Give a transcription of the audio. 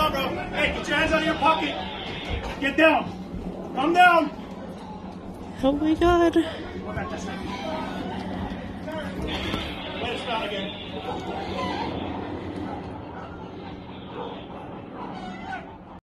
down, bro. Hey, get your hands out of your pocket. Get down. Come down. Oh my god. Go back this way. Wait, it's down again.